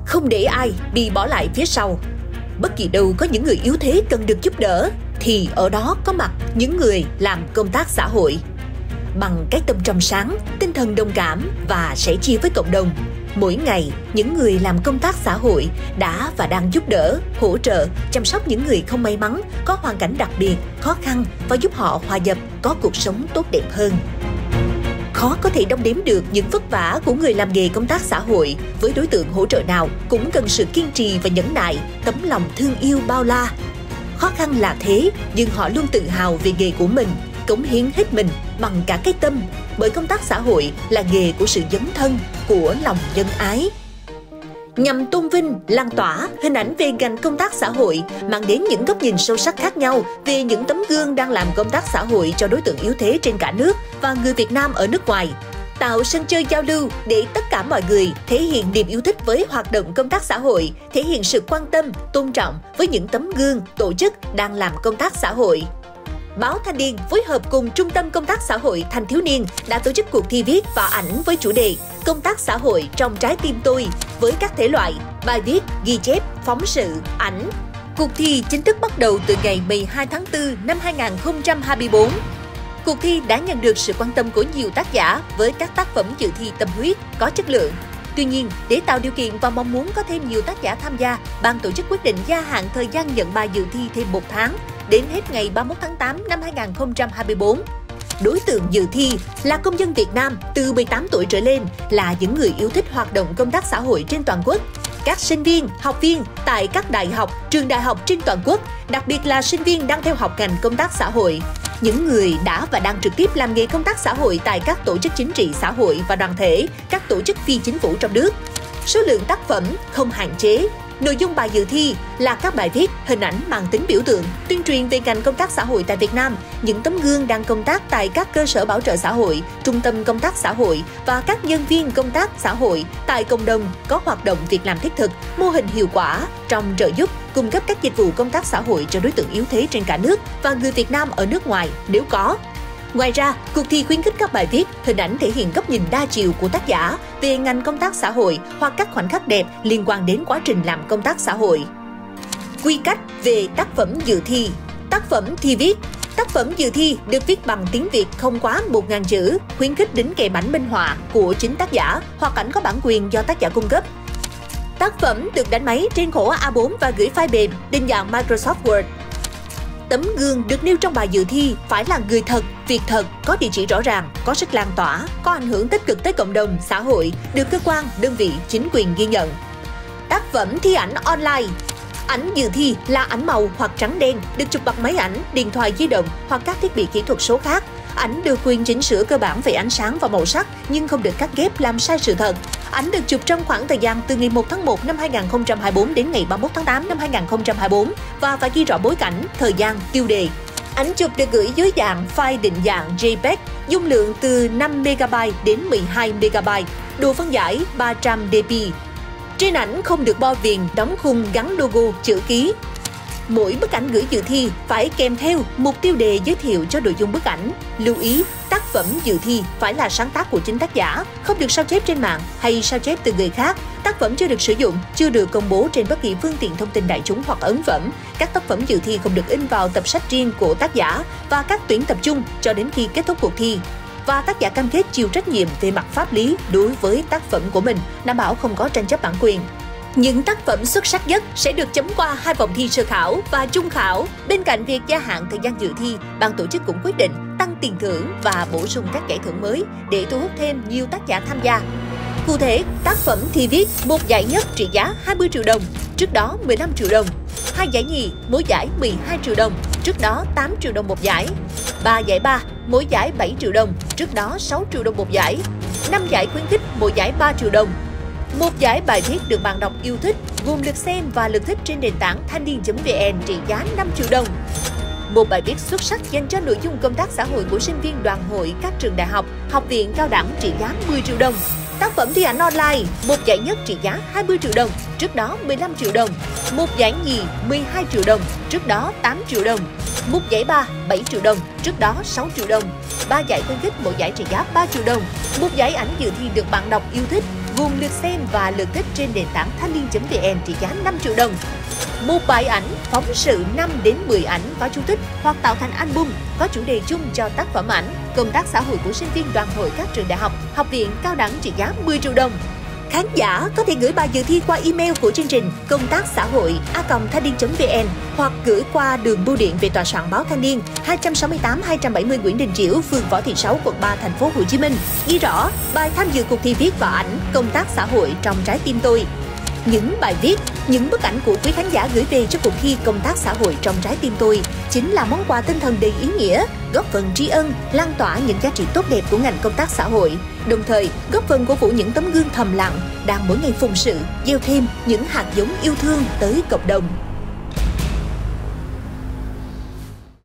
không để ai bị bỏ lại phía sau. Bất kỳ đâu có những người yếu thế cần được giúp đỡ, thì ở đó có mặt những người làm công tác xã hội. Bằng cái tâm trong sáng, tinh thần đồng cảm và sẻ chia với cộng đồng, mỗi ngày, những người làm công tác xã hội đã và đang giúp đỡ, hỗ trợ, chăm sóc những người không may mắn, có hoàn cảnh đặc biệt, khó khăn và giúp họ hòa nhập, có cuộc sống tốt đẹp hơn. Khó có thể đong đếm được những vất vả của người làm nghề công tác xã hội. Với đối tượng hỗ trợ nào cũng cần sự kiên trì và nhẫn nại, tấm lòng thương yêu bao la. Khó khăn là thế, nhưng họ luôn tự hào về nghề của mình, cống hiến hết mình bằng cả cái tâm, bởi công tác xã hội là nghề của sự dấn thân, của lòng nhân ái. Nhằm tôn vinh, lan tỏa hình ảnh về ngành công tác xã hội, mang đến những góc nhìn sâu sắc khác nhau về những tấm gương đang làm công tác xã hội cho đối tượng yếu thế trên cả nước và người Việt Nam ở nước ngoài. Tạo sân chơi giao lưu để tất cả mọi người thể hiện niềm yêu thích với hoạt động công tác xã hội, thể hiện sự quan tâm, tôn trọng với những tấm gương, tổ chức đang làm công tác xã hội. Báo Thanh niên phối hợp cùng Trung tâm Công tác Xã hội Thanh thiếu niên đã tổ chức cuộc thi viết và ảnh với chủ đề Công tác xã hội trong trái tim tôi, với các thể loại bài viết, ghi chép, phóng sự, ảnh. Cuộc thi chính thức bắt đầu từ ngày 12 tháng 4 năm 2024. Cuộc thi đã nhận được sự quan tâm của nhiều tác giả với các tác phẩm dự thi tâm huyết, có chất lượng. Tuy nhiên, để tạo điều kiện và mong muốn có thêm nhiều tác giả tham gia, ban tổ chức quyết định gia hạn thời gian nhận bài dự thi thêm 1 tháng, đến hết ngày 31 tháng 8 năm 2024. Đối tượng dự thi là công dân Việt Nam từ 18 tuổi trở lên, là những người yêu thích hoạt động công tác xã hội trên toàn quốc. Các sinh viên, học viên tại các đại học, trường đại học trên toàn quốc, đặc biệt là sinh viên đang theo học ngành công tác xã hội. Những người đã và đang trực tiếp làm nghề công tác xã hội tại các tổ chức chính trị xã hội và đoàn thể, các tổ chức phi chính phủ trong nước. Số lượng tác phẩm không hạn chế. Nội dung bài dự thi là các bài viết, hình ảnh mang tính biểu tượng, tuyên truyền về ngành công tác xã hội tại Việt Nam, những tấm gương đang công tác tại các cơ sở bảo trợ xã hội, trung tâm công tác xã hội và các nhân viên công tác xã hội tại cộng đồng có hoạt động việc làm thiết thực, mô hình hiệu quả trong trợ giúp, cung cấp các dịch vụ công tác xã hội cho đối tượng yếu thế trên cả nước và người Việt Nam ở nước ngoài nếu có. Ngoài ra, cuộc thi khuyến khích các bài viết, hình ảnh thể hiện góc nhìn đa chiều của tác giả về ngành công tác xã hội hoặc các khoảnh khắc đẹp liên quan đến quá trình làm công tác xã hội. Quy cách về tác phẩm dự thi. Tác phẩm thi viết. Tác phẩm dự thi được viết bằng tiếng Việt không quá 1.000 chữ, khuyến khích đính kèm ảnh minh họa của chính tác giả hoặc ảnh có bản quyền do tác giả cung cấp. Tác phẩm được đánh máy trên khổ A4 và gửi file mềm định dạng Microsoft Word. Tấm gương được nêu trong bài dự thi phải là người thật, việc thật, có địa chỉ rõ ràng, có sức lan tỏa, có ảnh hưởng tích cực tới cộng đồng, xã hội, được cơ quan, đơn vị, chính quyền ghi nhận. Tác phẩm thi ảnh online. Ảnh dự thi là ảnh màu hoặc trắng đen, được chụp bằng máy ảnh, điện thoại di động hoặc các thiết bị kỹ thuật số khác. Ảnh được quyền chỉnh sửa cơ bản về ánh sáng và màu sắc nhưng không được cắt ghép làm sai sự thật. Ảnh được chụp trong khoảng thời gian từ ngày 1 tháng 1 năm 2024 đến ngày 31 tháng 8 năm 2024 và phải ghi rõ bối cảnh, thời gian, tiêu đề. Ảnh chụp được gửi dưới dạng file định dạng JPEG, dung lượng từ 5MB đến 12MB, độ phân giải 300 dp. Trên ảnh không được bo viền, đóng khung gắn logo, chữ ký. Mỗi bức ảnh gửi dự thi phải kèm theo một tiêu đề giới thiệu cho nội dung bức ảnh. Lưu ý, tác phẩm dự thi phải là sáng tác của chính tác giả, không được sao chép trên mạng hay sao chép từ người khác. Tác phẩm chưa được sử dụng, chưa được công bố trên bất kỳ phương tiện thông tin đại chúng hoặc ấn phẩm. Các tác phẩm dự thi không được in vào tập sách riêng của tác giả và các tuyển tập trung cho đến khi kết thúc cuộc thi. Và tác giả cam kết chịu trách nhiệm về mặt pháp lý đối với tác phẩm của mình, đảm bảo không có tranh chấp bản quyền. Những tác phẩm xuất sắc nhất sẽ được chấm qua 2 vòng thi sơ khảo và trung khảo. Bên cạnh việc gia hạn thời gian dự thi, ban tổ chức cũng quyết định tăng tiền thưởng và bổ sung các giải thưởng mới để thu hút thêm nhiều tác giả tham gia. Cụ thể, tác phẩm thi viết, một giải nhất trị giá 20 triệu đồng, trước đó 15 triệu đồng. 2 giải nhì, mỗi giải 12 triệu đồng, trước đó 8 triệu đồng một giải. 3 giải ba, mỗi giải 7 triệu đồng, trước đó 6 triệu đồng một giải. 5 giải khuyến khích, mỗi giải 3 triệu đồng. Một giải bài viết được bạn đọc yêu thích, gồm lượt xem và lượt thích trên nền tảng thanh niên.vn trị giá 5 triệu đồng. Một bài viết xuất sắc dành cho nội dung công tác xã hội của sinh viên đoàn hội các trường đại học, học viện cao đẳng trị giá 10 triệu đồng. Tác phẩm thi ảnh online, một giải nhất trị giá 20 triệu đồng, trước đó 15 triệu đồng. Một giải nhì 12 triệu đồng, trước đó 8 triệu đồng. Một giải ba 7 triệu đồng, trước đó 6 triệu đồng. 3 giải khuyến khích, mỗi giải trị giá 3 triệu đồng. Một giải ảnh dự thi được bạn đọc yêu thích, gồm lượt xem và lượt thích trên nền tảng thanh niên.vn trị giá 5 triệu đồng. Một bài ảnh, phóng sự 5 đến 10 ảnh có chú thích hoặc tạo thành album có chủ đề chung cho tác phẩm ảnh, công tác xã hội của sinh viên đoàn hội các trường đại học, học viện, cao đẳng trị giá 10 triệu đồng. Khán giả có thể gửi bài dự thi qua email của chương trình công tác xã hội @thanniên.vn hoặc gửi qua đường bưu điện về tòa soạn báo Thanh niên 268-270 Nguyễn Đình Chiểu, phường Võ Thị Sáu, quận 3, thành phố Hồ Chí Minh. Ghi rõ bài tham dự cuộc thi viết và ảnh công tác xã hội trong trái tim tôi. Những bài viết, những bức ảnh của quý khán giả gửi về cho cuộc thi công tác xã hội trong trái tim tôi chính là món quà tinh thần đầy ý nghĩa, góp phần tri ân, lan tỏa những giá trị tốt đẹp của ngành công tác xã hội, đồng thời góp phần cổ vũ những tấm gương thầm lặng đang mỗi ngày phụng sự, gieo thêm những hạt giống yêu thương tới cộng đồng.